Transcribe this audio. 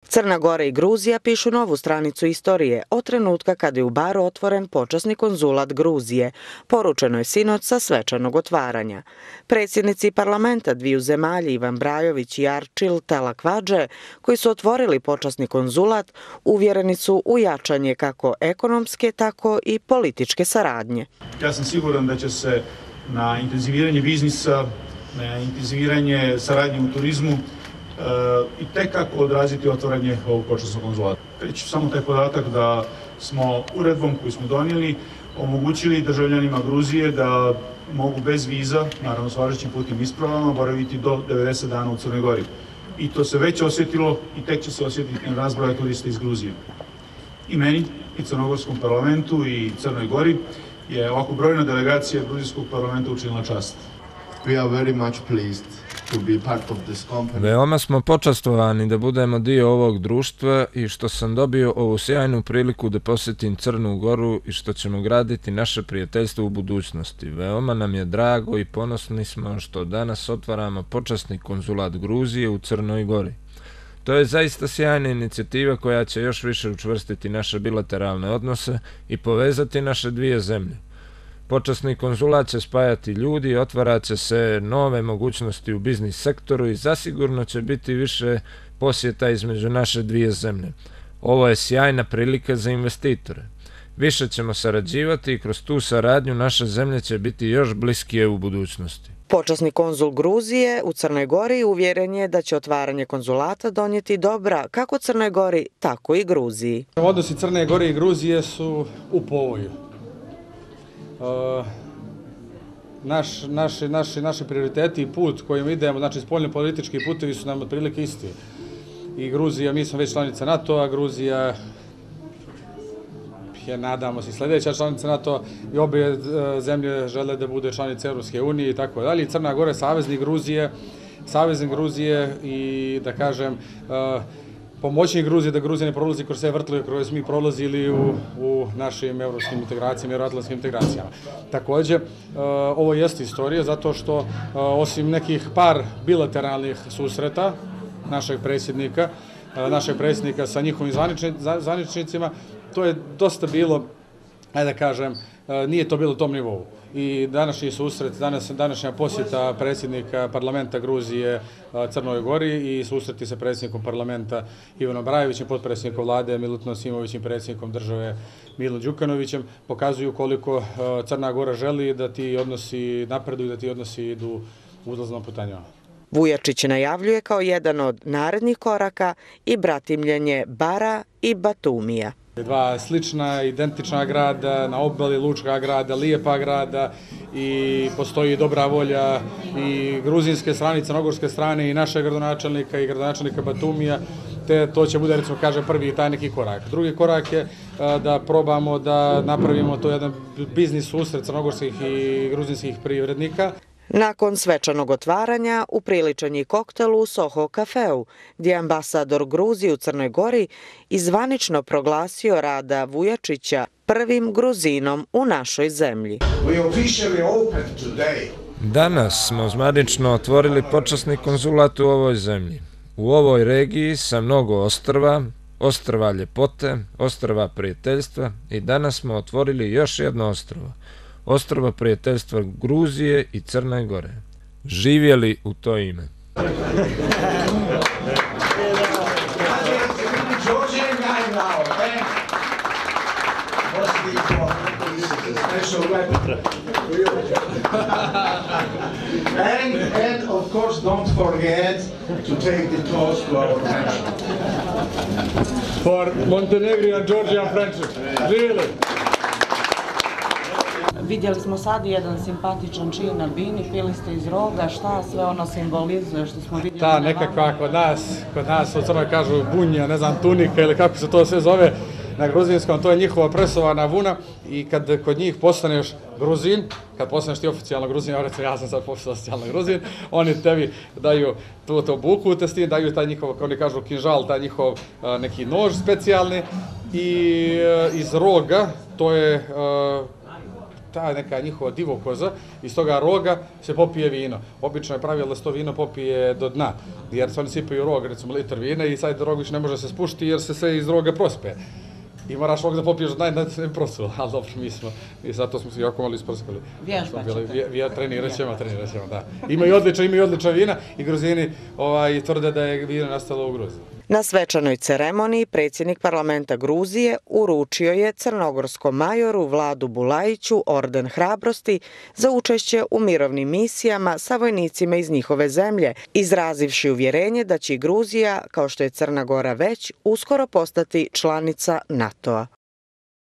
Crna Gora i Gruzija pišu novu stranicu istorije od trenutka kada je u Baru otvoren počasni konzulat Gruzije, poručeno je sinoć sa svečanog otvaranja. Predsjednici parlamenta dviju zemalja Ivan Brajović i Arčil Telakvadže, koji su otvorili počasni konzulat, uvjereni su u jačanje kako ekonomske, tako i političke saradnje. Ja sam siguran da će se na intenziviranje biznisa, na intenziviranje saradnje u turizmu i tekako odraziti otvaranje ovog počasnog konzulata. Reći samo taj podatak da smo uredbom koju smo donijeli omogućili državljanima Gruzije da mogu bez viza, naravno s važećim putnim ispravama, boraviti do 90 dana u Crnoj Gori. I to se već osjetilo i tek će se osjetiti na razbroja turista iz Gruzije. I meni, i Crnogorskom parlamentu i Crnoj Gori je ovako brojna delegacija Gruzijskog parlamenta učinila čast. We are very much pleased to be part of this company. Veoma smo počastvovani da budemo dio ovog društva i što sam dobio ovu sjajnu priliku da posjetim Crnu Goru i što ćemo graditi naše prijateljstvo u budućnosti. Veoma nam je drago i ponosni smo što danas otvaramo počasni konzulat Gruzije u Crnoj Gori. To je zaista sjajna inicijativa koja će još više učvrstiti naše bilateralne odnose i povezati naše dvije zemlje. Počasni konzulat će spajati ljudi, otvarat će se nove mogućnosti u biznis sektoru i zasigurno će biti više posjeta između naše dvije zemlje. Ovo je sjajna prilika za investitore. Više ćemo sarađivati i kroz tu saradnju naše zemlje će biti još bliskije u budućnosti. Počasni konzul Gruzije u Crnoj Gori uvjeren je da će otvaranje konzulata donijeti dobra kako Crnoj Gori, tako i Gruziji. Odnosi Crne Gore i Gruzije su u povoju. Naši prioriteti i put kojim idemo, znači spoljno-politički putevi su nam otprilike isti. I Gruzija, mi smo već članica NATO-a, Gruzija je, nadamo se, sljedeća članica NATO-a i obje zemlje žele da bude članice Europske unije i tako dalje. Crna Gora je saveznik Gruzije i da kažem pomoćnik Gruzije, da Gruzija ne prolazi kroz sve vrtlove koje smo mi prolazili u našim evropskim integracijama i euroatlantskim integracijama. Također, ovo jeste istorija zato što osim nekih par bilateralnih susreta našeg predsjednika sa njihovim zvaničnicima, to je dosta bilo, ajde da kažem, nije to bilo u tom nivou. I današnji susret, današnja posjeta predsjednika parlamenta Gruzije Crnoj Gori i susreti sa predsjednikom parlamenta Ivanom Brajevićem, potpredsjednikom vlade Milutinom Simovićem, predsjednikom države Milom Đukanovićem pokazuju koliko Crna Gora želi da ti odnosi napreduju, da ti odnosi idu uzlaznom putanjom. Vujačić najavljuje kao jedan od narednih koraka i bratimljenje Bara i Batumija. Dva slična, identična grada, na obali lučka grada, lijepa grada i postoji dobra volja i gruzijske strane, i crnogorske strane i našeg gradonačelnika i gradonačelnika Batumija, te to će bude, recimo, kaže, prvi taj neki korak. Drugi korak je da probamo da napravimo to jedan biznis susret crnogorskih i gruzijskih privrednika. Nakon svečanog otvaranja upriličen je koktel u Soho kafeu, gdje je ambasador Gruzije u Crnoj Gori izvanično proglasio Rada Vujačića prvim Gruzinom u našoj zemlji. Danas smo zvanično otvorili počasni konzulat u ovoj zemlji. U ovoj regiji sa mnogo ostrva, ostrva ljepote, ostrva prijateljstva i danas smo otvorili još jedno ostrvo. Ostrva prijateljstva Gruzije i Crne Gore. Živjeli u to ime. And of course don't forget to take the toast to our friendship. For Montenegrin and Georgian friendship. Really? Vidjeli smo sad jedan simpatičan čin na bini, pili ste iz roga, šta sve ono simbolizuje što smo vidjeli na vama? Nekakva kod nas u Crnoj kažu bunja, ne znam, tunika ili kako se to sve zove na gruzinskom, to je njihova presovana vuna i kad kod njih postaneš Gruzin, kad postaneš ti oficijalno Gruzin, ja sam sad oficijalno Gruzin, oni tebi daju tu buku, te s tim daju taj njihov, kako oni kažu, kinžal, taj njihov neki nož specijalni i iz roga, to je ta neka njihova divokoza, iz toga roga se popije vino. Obično je pravilo da se to vino popije do dna, jer se oni sipaju rog, recimo litar vina i sad rog više ne može se spušti jer se sve iz roga prospe. I moraš rog da popiješ do dna i da se ne prosuo, ali dobro, mi zato smo se jako malo isprskali. Vježbaćete. Trenirat ćemo, da. Imaju odlična vina i Gruzini tvrde da je vino nastalo u Gruziji. Na svečanoj ceremoniji predsjednik parlamenta Gruzije uručio je crnogorskom majoru Vladu Bulajiću orden hrabrosti za učešće u mirovnim misijama sa vojnicima iz njihove zemlje, izrazivši uvjerenje da će Gruzija, kao što je Crna Gora već, uskoro postati članica NATO-a.